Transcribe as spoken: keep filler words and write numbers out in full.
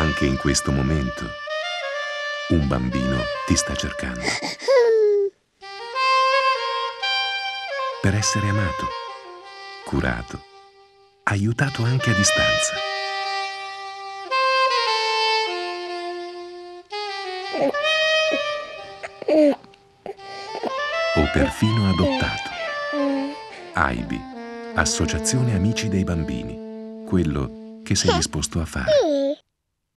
Anche in questo momento, un bambino ti sta cercando. Per essere amato, curato, aiutato anche a distanza. O perfino adottato. A I B I, Associazione Amici dei Bambini, quello che sei disposto a fare.